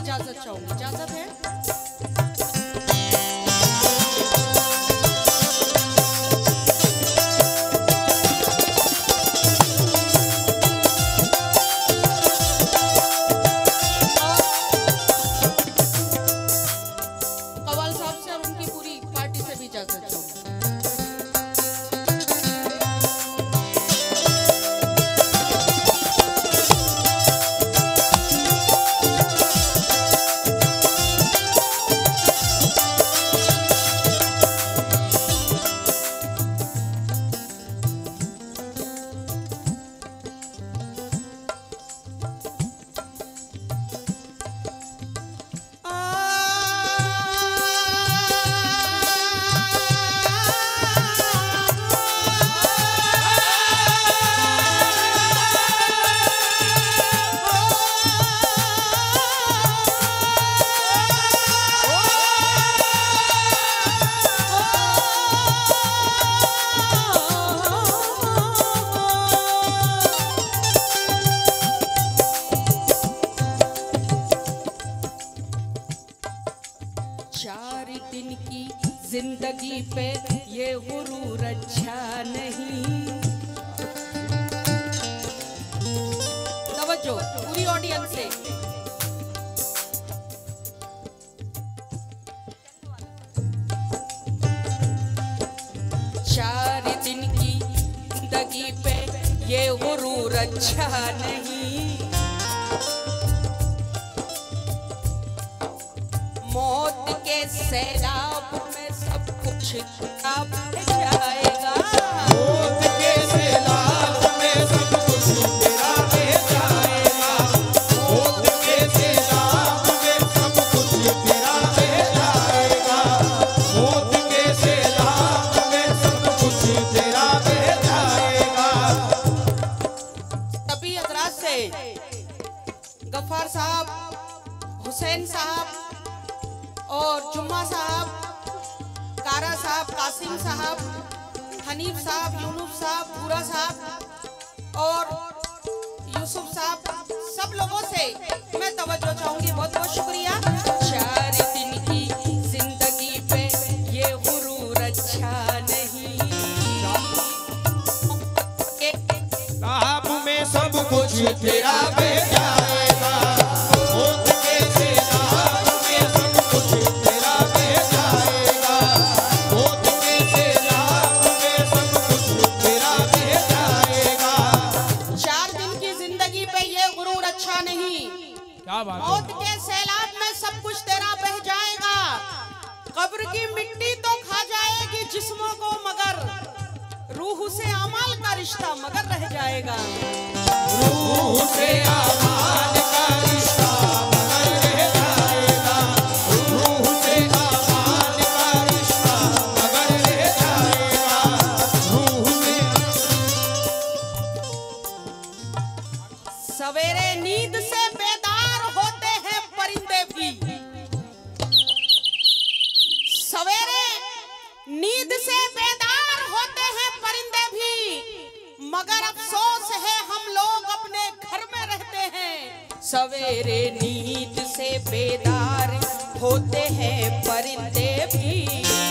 इजाजत चाहूंगी, इजाजत है? कव्वाल साहब से और उनकी पूरी पार्टी से भी इजाजत चाहूंगी। जिंदगी पे ये गुरूर अच्छा नहीं। तवज्जो पूरी ऑडियंस से। चार दिन की जिंदगी पे ये गुरूर अच्छा नहीं। मौत के सैलाब में सब कुछ अब जाएगा। मौत के सैलाब में सब कुछ तेरा बह जाएगा। मौत के सैलाब में सब कुछ तेरा बह जाएगा। मौत के सैलाब में सब कुछ तेरा बह जाएगा। तभी हजरात से गफ्फार साहब, हुसैन साहब और जुम्मा साहब, कारा साहब, कासिम साहब, हनीफ साहब, यूनुस साहब, पूरा साहब और यूसुफ साहब, सब लोगों से मैं तवज्जो चाहूंगी। बहुत बहुत शुक्रिया। चार दिन की जिंदगी पे ये गुरूर अच्छा नहीं। साहब में सब कुछ तेरा बह जाएगा। मौत के सैलाब में सब कुछ तेरा बह जाएगा। मौत के सैलाब में सब कुछ तेरा बह जाएगा। 4 दिन की जिंदगी पे ये गुरूर अच्छा नहीं। क्या बात है? मौत के सैलाब में सब कुछ तेरा बह जाएगा। कब्र की मिट्टी तो खा जाएगी जिस्मों को, मगर रूह से अमाल का रिश्ता मगर रह जाएगा। रूह से आमान का रिश्ता मगर रह जाएगा। रूह से आमान का रिश्ता मगर रह जाएगा। रूह से सवेरे नींद से बेदार होते हैं परिंदे भी। सवेरे नींद से बेदार होते हैं परिंदे भी, मगर अफसोस है हम लोग अपने घर में रहते हैं। सवेरे नींद से बेदार होते हैं परिंदे भी,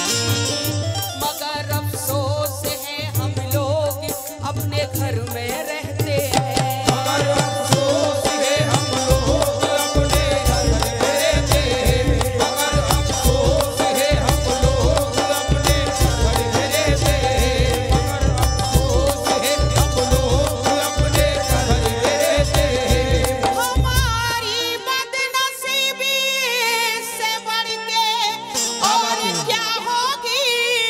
मगर अफसोस है हम लोग अपने घर में रहते हैं। मगर अफसोस है हम लोग अपने घर में रहते हैं। मगर अफसोस है हम लोग अपने घर में रहते हैं। मगर अफसोस है हम लोग अपने घर में रहते हैं। हमारी बदनसीबी से बढ़ के और क्या होगी।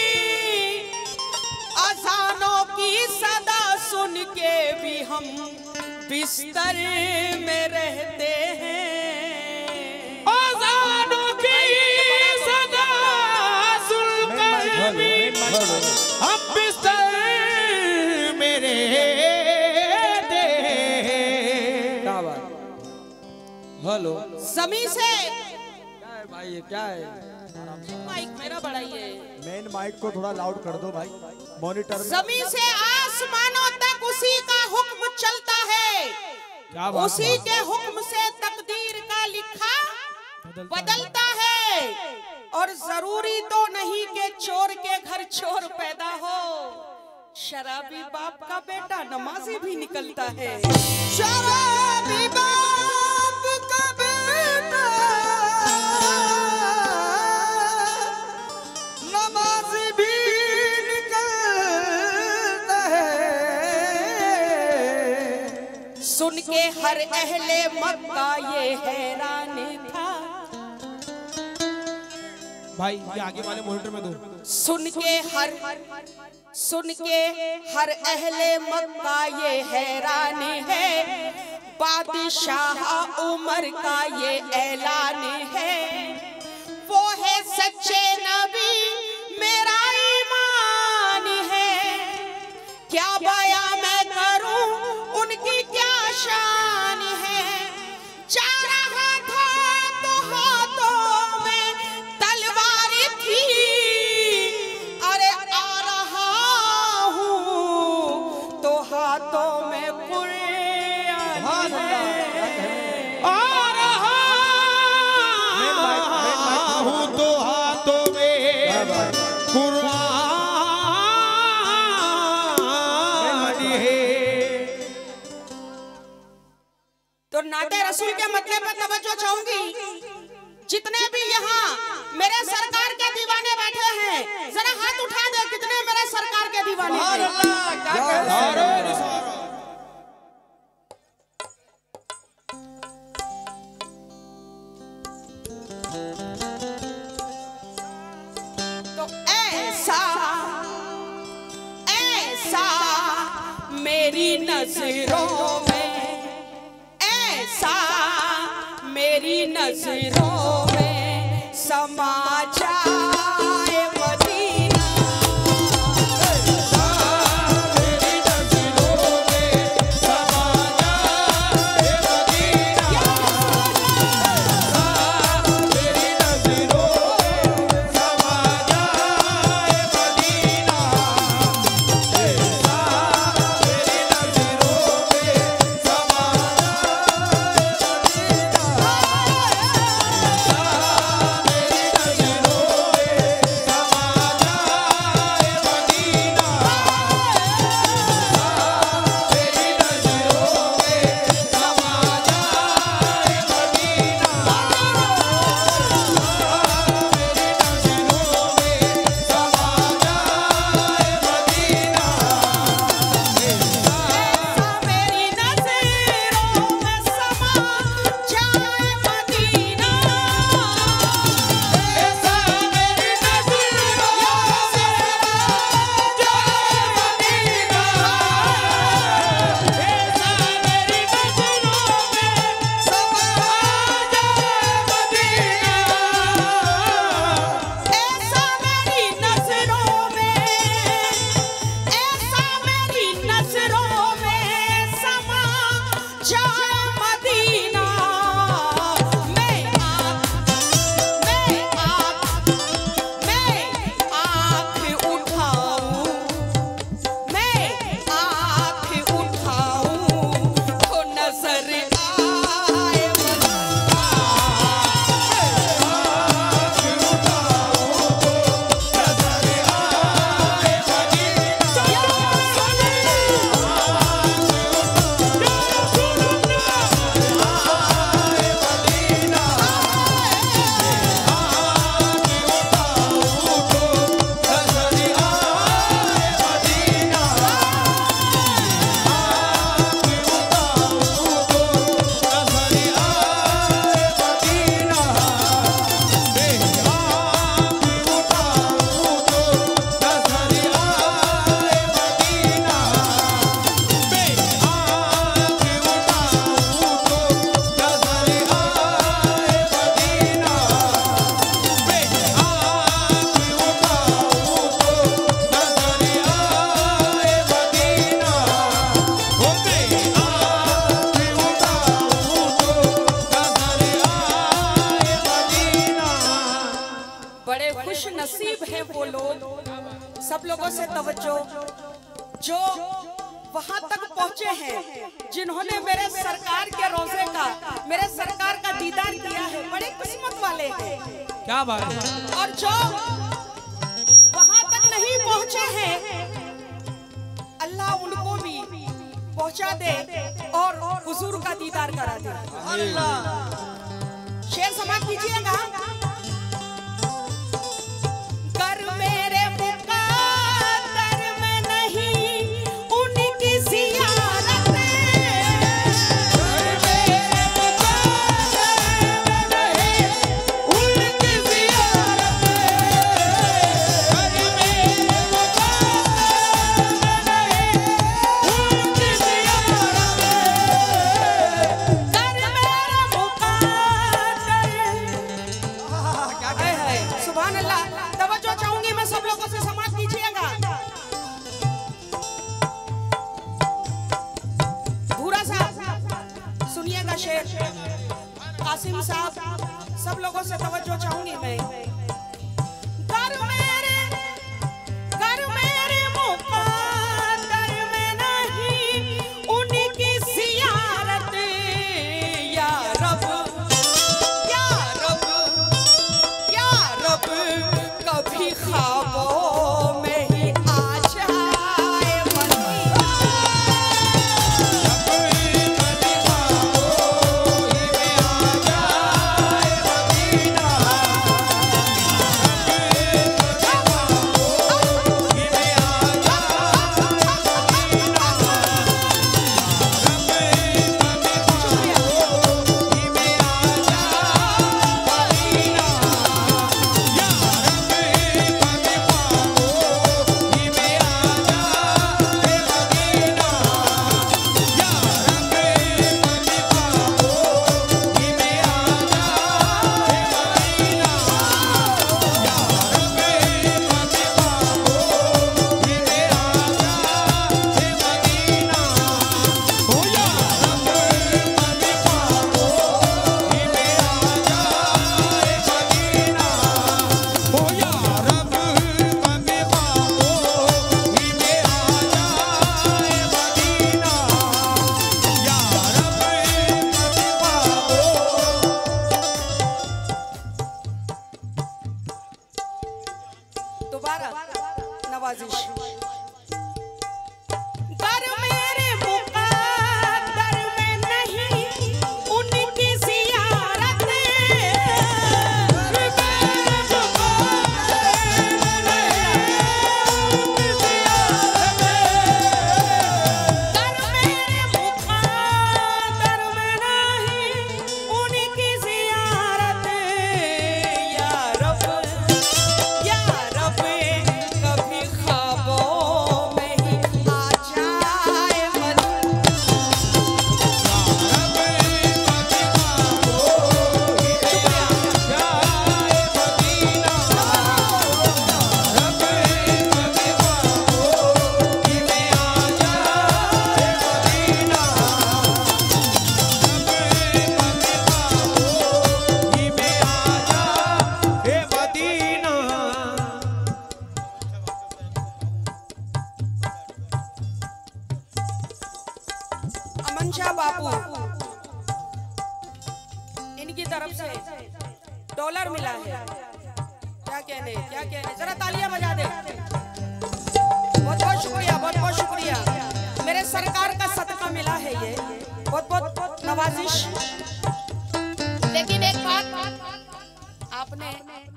अजानों की सदा सुन के भी हम बिस्तर में रहते हैं। अज़ानों की सदा सुनकर भी हम बिस्तर में रहते हैं। क्या बात? हेलो, जमी से क्या है भाई? ये क्या है? माइक मेरा बढ़ाइए। मेन माइक को थोड़ा लाउड कर दो भाई, मॉनिटर। जमी से आसमानों तक उसी का हुक्म चलता है। क्या बात? उसी के हुक्म से तकदीर का लिखा बदलता है, और जरूरी तो नहीं कि चोर के घर चोर पैदा हो। शराबी बाप का बेटा नमाजी भी निकलता है। शराबी बाप का बेटा नमाजी भी निकलता है। सुन के हर अहले मक्का ये हैरान था। भाई ये आगे वाले मॉनिटर में दो। सुन के हर अहले मक्का ये हैरान है। बादशाह उमर का ये ऐलान है। वो है सच्चे नबी मेरा ईमान है। क्या बया मैं करूं उनकी क्या शान है। जा रहा था तो हाथों में तलवार थी। अरे आ रहा हूँ तो हाथों में कुरान है। आ रहा हूँ तो हाथों में कुरान है। तो नाते रसूल के मतलब पर तवज्जो चाहूंगी। जितने भी यहाँ मेरे सरकार के दीवाने बैठे हैं, जरा हाथ उठा दे कितने मेरे सरकार के दीवाने हैं। तो ऐसा मेरी नजरों में, ऐसा मेरी नजरों में समा जाए मदीना। मेरी नज़रों में समा जाए मदीना। मेरी नज़रों में समा जाए मदीना। मेरी नज़रों में समा नसीब है वो लोग, सब लोगों से तवज्जो, जो वहां तक पहुंचे हैं जिन्होंने मेरे सरकार के रोजे का, मेरे सरकार का दीदार किया है, बड़े किस्मत वाले हैं। क्या बात है। और जो वहां तक नहीं पहुंचे हैं, अल्लाह उनको भी पहुंचा दे और हुजूर का दीदार करा दे। अल्लाह। शेर समाप्त कीजिएगा। कर मेरे कासिम साहब, सब लोगों से तवज्जो चाहूंगी मैं। कर मेरे मुक़द्दर में नहीं उनकी ज़ियारत, या रब या रब या रब, कभी ख्वाबों में ही आ जाए मदीना। नवाजिश। कर मेरे मुक़द्दर में नहीं उनकी ज़ियारत, अमनशाह बापू, इनकी तरफ से डॉलर मिला है। क्या कहने, जरा तालियां बजा दे। बहुत बहुत शुक्रिया, बहुत बहुत शुक्रिया। मेरे सरकार का सदका मिला है ये, बहुत बहुत नवाजिश। लेकिन एक बात, आपने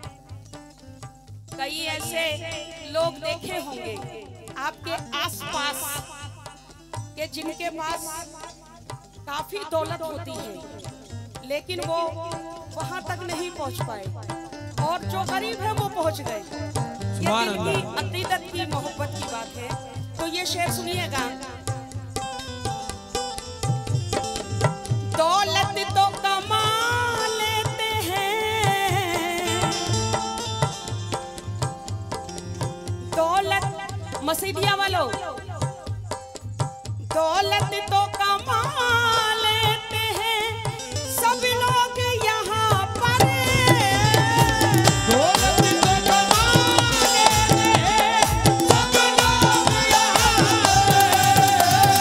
कई ऐसे लोग देखे होंगे आपके आसपास कि जिनके पास काफी दौलत होती है, लेकिन वो वहां तक नहीं पहुंच पाए, और जो गरीब है वो पहुंच गए। ये दिल की अकीदत की, मोहब्बत की बात है। तो ये शेर सुनिएगा। दौलत तो कमा लेते हैं, दौलत मसीदिया वालों, दौलत तो कमा लेते हैं सब लोग यहाँ पर, दौलत तो कमा लेते हैं सब लोग यहाँ पर,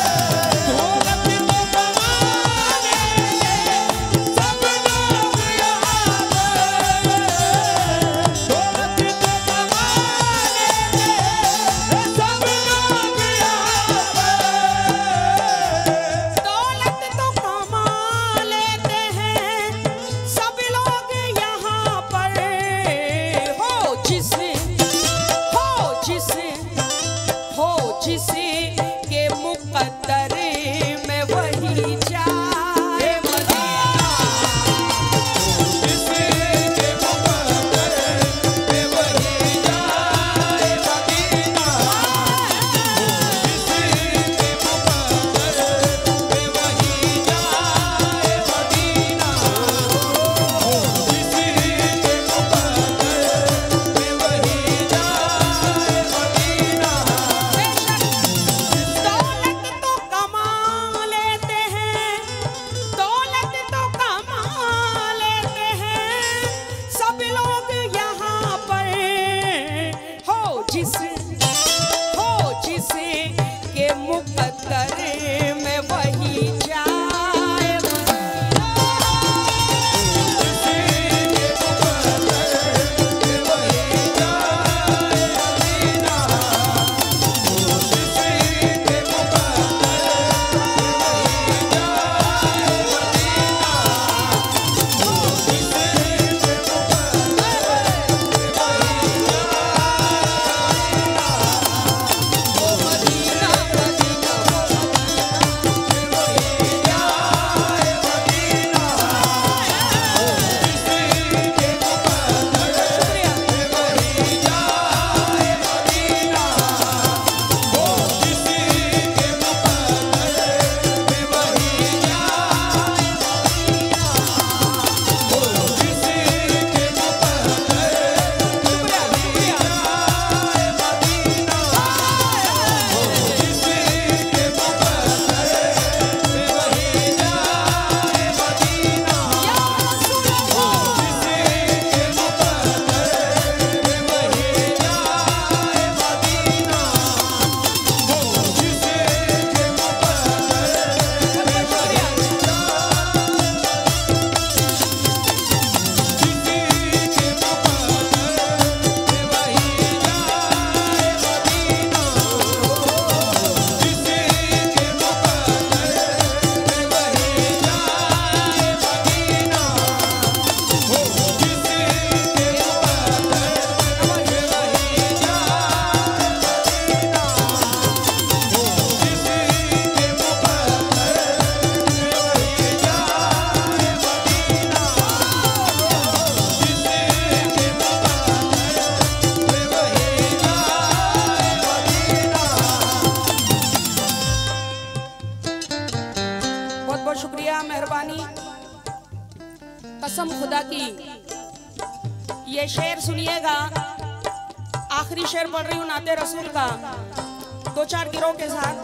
कसम खुदा की, ये शेर सुनिएगा। आखिरी शेर पढ़ रही हूँ नाते रसूल का, 2-4 गिरोह के साथ।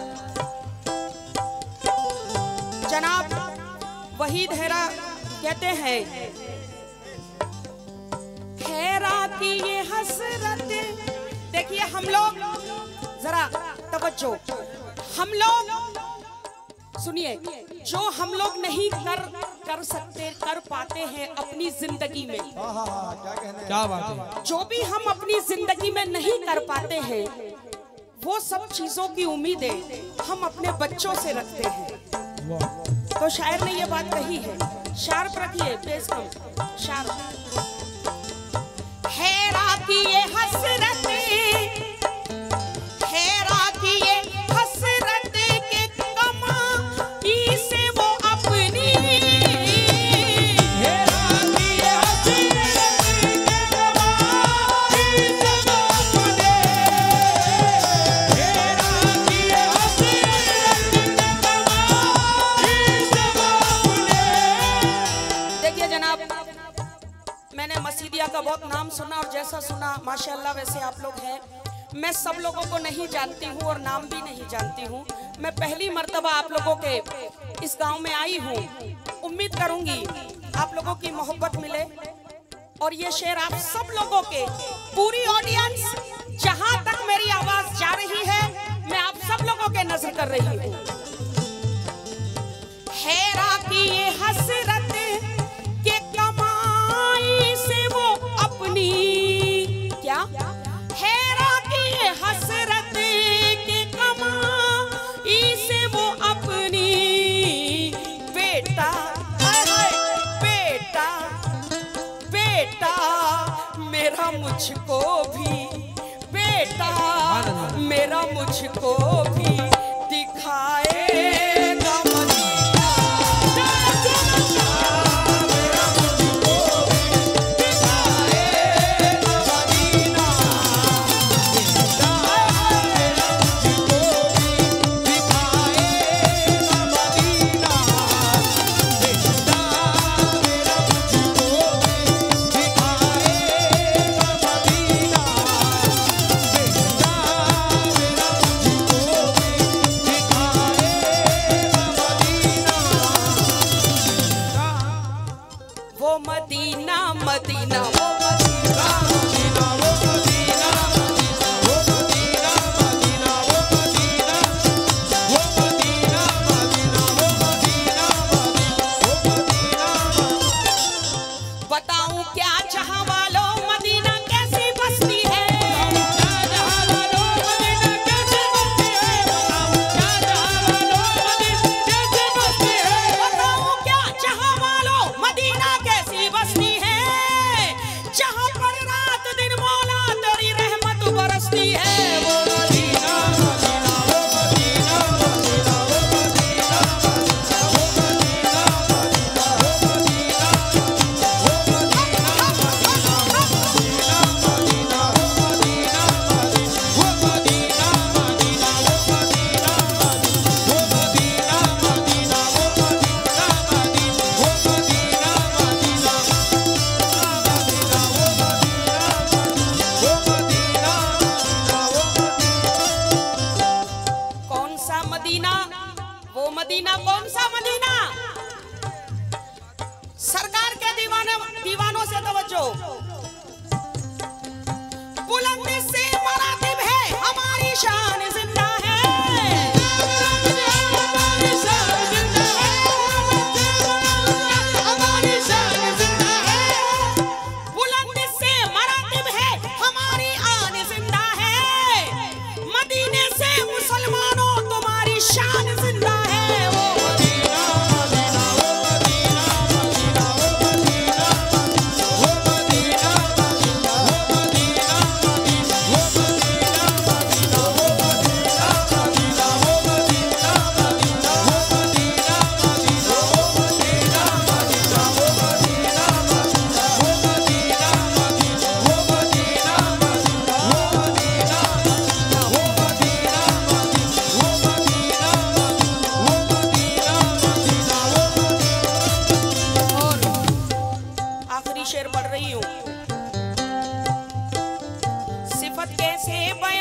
जनाब वहीद हैरा कहते हैं, हैरा की ये हसरत। देखिए हम लोग, जरा तवज्जो, हम लोग सुनिए, जो हम लोग नहीं कर सकते, कर पाते हैं अपनी जिंदगी में। क्या कहने क्या बात है। जो भी हम अपनी जिंदगी में नहीं कर पाते हैं, वो सब चीजों की उम्मीदें हम अपने बच्चों से रखते हैं। तो शायर ने ये बात कही है, शार्प रखिए, बेस कम, शार्प। हैरा की ये हसरत, हैरा की ये हसरत के कमाई से वो अपनी, हैरा की ये हसरत के कमाई से वो अपने, हैरा की ये हसरत के कमाई से वो अपने। देखिए जनाब, मैंने मसीदिया का बहुत नाम सुना और जैसा सुना माशाल्लाह वैसे आप लोग हैं। मैं सब लोगों को नहीं जानती हूँ और नाम भी नहीं जानती हूँ। मैं पहली मर्तबा आप लोगों के इस गांव में आई हूँ। उम्मीद करूंगी आप लोगों की मोहब्बत मिले और ये शेर आप सब लोगों के, पूरी ऑडियंस, जहां तक मेरी आवाज जा रही है, मैं आप सब लोगों के नजर कर रही हूँ। हैरा की ये हसरत के कमाई से वो अपनी, क्या? हैरा की ये हसरत के कमाई से वो अपनी, बेटा बेटा बेटा मेरा मुझको भी, बेटा मेरा मुझको भी दिखाएगा मदीना। मेरा मुझको भी दिखाएगा मदीना। बेटा मेरा मुझको भी दिखाएगा मदीना। बेटा मेरा मुझको भी दिखाएगा मदीना। बेटा मेरा मुझको भी कैसे बयां